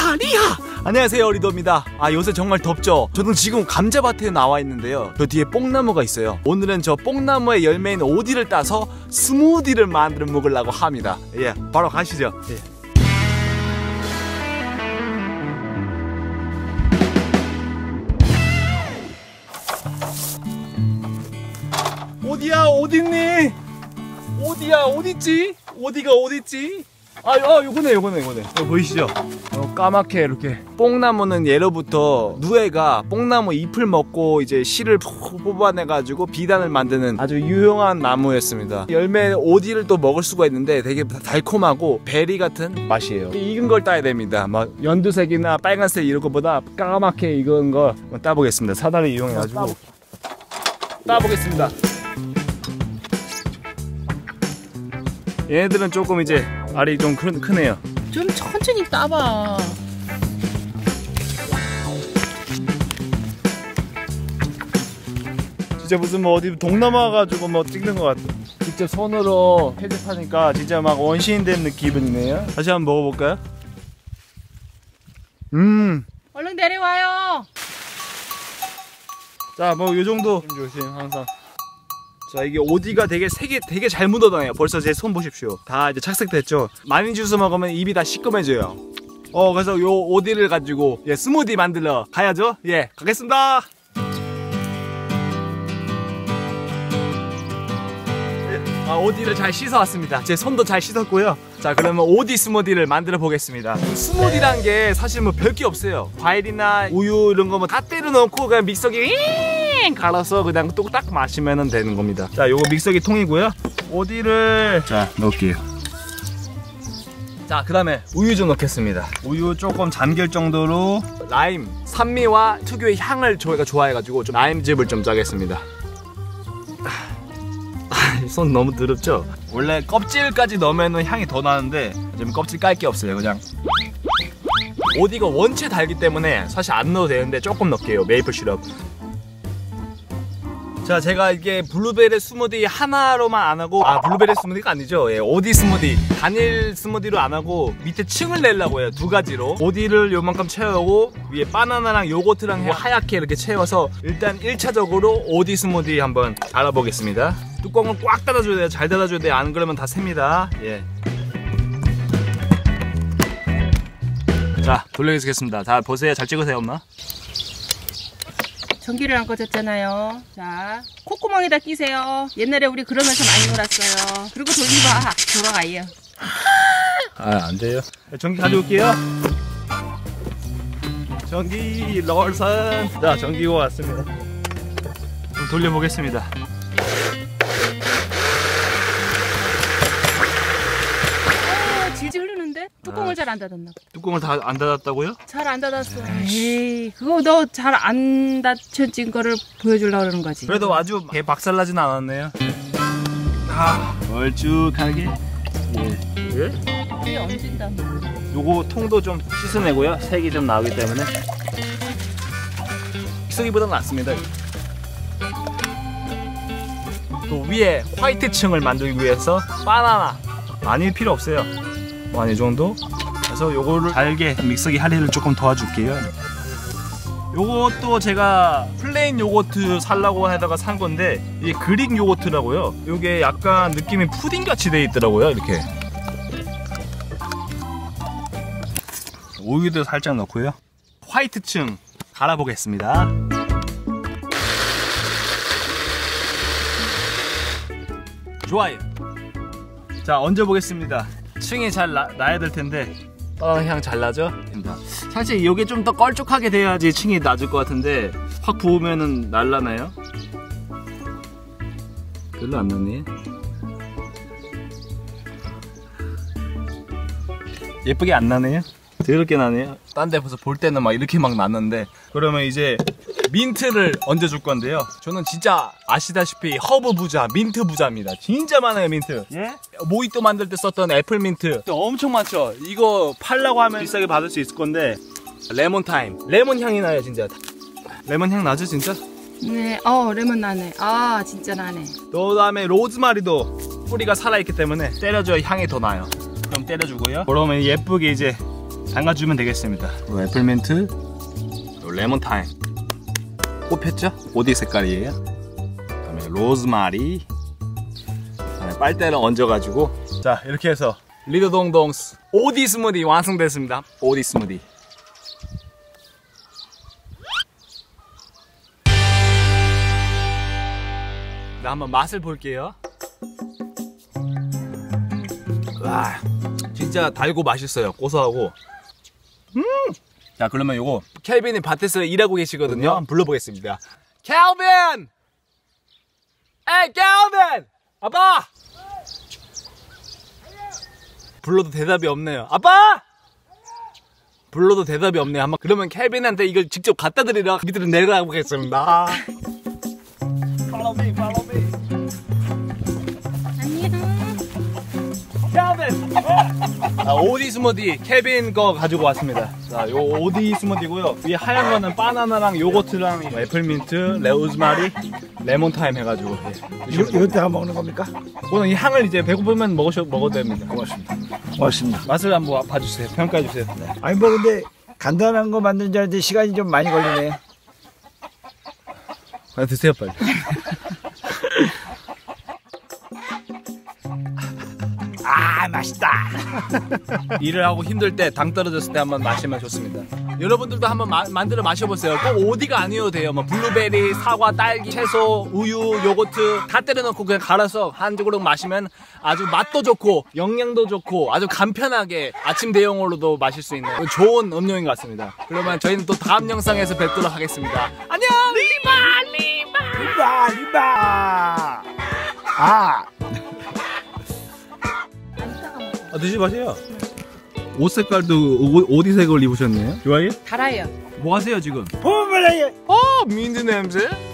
리하! 안녕하세요, 리더입니다. 요새 정말 덥죠? 저는 지금 감자밭에 나와 있는데요. 저 뒤에 뽕나무가 있어요. 오늘은 저 뽕나무의 열매인 오디를 따서 스무디를 만들어 먹으려고 합니다. 예, 바로 가시죠. 예. 오디야, 어딨니? 오디야, 어딨지? 오디가 어딨지? 요거네. 보이시죠? 까맣게 이렇게. 뽕나무는 예로부터 누에가 뽕나무 잎을 먹고 이제 씨를 뽑아내가지고 비단을 만드는 아주 유용한 나무였습니다. 열매 오디를 또 먹을 수가 있는데 되게 달콤하고 베리 같은 맛이에요. 익은 걸 따야 됩니다. 막 연두색이나 빨간색 이런 것보다 까맣게 익은 걸 따보겠습니다. 사다리 이용해가지고 따보겠습니다. 얘네들은 조금 이제 알이 좀 크네요. 좀 천천히 따봐. 진짜 무슨 뭐 어디 동남아 가지고 뭐 찍는 것 같아. 직접 손으로 채집하니까 진짜 막 원시인 된 기분이네요. 다시 한번 먹어볼까요? 얼른 내려와요. 자, 뭐 요 정도 조심 항상. 자, 이게 오디가 되게 잘 묻어나요. 벌써 제 손 보십시오. 다 이제 착색됐죠. 많이 주스 먹으면 입이 다 시꺼매져요. 그래서 요 오디를 가지고 스무디 만들러 가야죠. 예, 가겠습니다. 오디를 잘 씻어왔습니다. 제 손도 잘 씻었고요. 자, 그러면 오디 스무디를 만들어 보겠습니다. 스무디란 게 사실 뭐 별게 없어요. 과일이나 우유 이런 거 뭐 다 때려 넣고 그냥 믹서기에 갈아서 그냥 뚝딱 마시면 되는 겁니다. 자, 요거 믹서기 통이고요. 오디를 자 넣을게요. 자, 그 다음에 우유 좀 넣겠습니다. 우유 조금 잠길 정도로. 라임 산미와 특유의 향을 저희가 좋아해가지고 좀 라임즙을 좀 짜겠습니다. 손 너무 더럽죠? 원래 껍질까지 넣으면 향이 더 나는데 지금 껍질 깔 게 없어요. 그냥 오디가 원체 달기 때문에 사실 안 넣어도 되는데 조금 넣을게요. 메이플 시럽. 자, 제가 이게 블루베리 스무디 하나로만 안 하고 블루베리 스무디가 아니죠. 예, 오디 스무디 단일 스무디로 안 하고 밑에 층을 내려고 해요. 두 가지로 오디를 요만큼 채우고 위에 바나나랑 요거트랑 하얗게 이렇게 채워서 일단 1차적으로 오디 스무디 한번 알아보겠습니다. 뚜껑을 꽉 닫아줘야 돼요. 잘 닫아줘야 돼요. 안 그러면 다 셉니다. 예. 자, 돌려주겠습니다. 자, 보세요. 잘 찍으세요, 엄마. 전기를 안 꺼졌잖아요. 자, 콧구멍에다 끼세요. 옛날에 우리 그러면서 많이 놀았어요. 그리고 돌려봐. 돌아가요. 안 돼요. 전기 가져올게요. 전기 롤선. 자, 전기가 왔습니다. 좀 돌려보겠습니다. 질질 흐르는데? 뚜껑을 잘 안 닫았나 봐. 뚜껑을 다 안 닫았다고요? 잘 안 닫았어. 에이, 그거 너 잘 안 닫혀진 거를 보여주려고 그러는 거지. 그래도 아주 개 박살나진 않았네요. 멀쭉하게. 예? 이게 얹은다. 요거 통도 좀 씻어내고요. 색이 좀 나오기 때문에 믹서기보다는 낫습니다. 또 위에 화이트 층을 만들기 위해서 바나나 많이 필요 없어요. 이 정도. 그래서 요거를 잘게 믹서기 할애를 조금 도와줄게요. 요것도 제가 플레인 요거트 살라고 하다가 산 건데 이게 그릭 요거트라고요. 요게 약간 느낌이 푸딩 같이 돼 있더라고요. 이렇게 우유도 살짝 넣고요. 화이트층 갈아보겠습니다. 좋아요. 자, 얹어보겠습니다. 층이 잘 나야 될 텐데 향 잘 나죠? 사실 이게 좀 더 걸쭉하게 돼야지 층이 낮을 것 같은데 확 부으면은 날라나요? 별로 안 나네. 예쁘게 안 나네요. 더럽게 나네요. 딴 데 볼 때는 막 이렇게 막 났는데. 그러면 이제 민트를 얹어줄 건데요. 저는 진짜 아시다시피 허브 부자, 민트 부자입니다. 진짜 많아요, 민트. 예? 모히또 만들 때 썼던 애플 민트 엄청 많죠. 이거 팔라고 하면 비싸게 받을 수 있을 건데. 레몬 타임. 레몬 향이 나요, 진짜. 레몬 향 나죠, 진짜? 네, 레몬 나네. 진짜 나네. 그 다음에 로즈마리도 뿌리가 살아있기 때문에 때려줘야 향이 더 나요. 좀 때려주고요. 그러면 예쁘게 이제 담가주면 되겠습니다. 애플민트, 레몬타임. 꼽혔죠? 오디 색깔이에요. 그다음에 로즈마리. 그다음에 빨대를 얹어가지고. 자, 이렇게 해서 리더동동스 오디 스무디 완성됐습니다. 오디 스무디. 나 한번 맛을 볼게요. 와, 진짜 달고 맛있어요. 고소하고. 자, 그러면 요거 켈빈이 밭에서 일하고 계시거든요. 한번 불러보겠습니다. 켈빈! 에이, 켈빈! 아빠! 불러도 대답이 없네요. 아빠! 불러도 대답이 없네요. 한번 그러면 켈빈한테 이걸 직접 갖다 드리러 밑으로 내려가 보겠습니다. Follow me, follow me. 켈빈! 오디 스무디 케빈 거 가지고 왔습니다. 자, 요 오디 스무디고요. 위에 하얀 거는 바나나랑 요거트랑 애플민트, 로즈마리, 레몬타임 해가지고. 이것도 다 먹는 겁니까? 오늘 이 향을 이제 배고프면 먹어도 됩니다. 고맙습니다. 고맙습니다. 맛을 한번 봐주세요. 평가해 주세요. 네. 아니 뭐 근데 간단한 거 만든 줄 알았는데 시간이 좀 많이 걸리네. 드세요 빨리. 아 맛있다. 일을 하고 힘들 때 당 떨어졌을 때 한번 마시면 좋습니다. 여러분들도 한번 만들어 마셔보세요. 꼭 오디가 아니어도 돼요. 뭐 블루베리, 사과, 딸기, 채소, 우유, 요거트 다 때려넣고 그냥 갈아서 한 조각 마시면 아주 맛도 좋고 영양도 좋고 아주 간편하게 아침 대용으로도 마실 수 있는 좋은 음료인 것 같습니다. 그러면 저희는 또 다음 영상에서 뵙도록 하겠습니다. 안녕! 리바. 아. 드셔보세요. 옷 색깔도 오디 색을 입으셨네요. 좋아요? 달아요. 뭐 하세요 지금? 봄을 민트 냄새?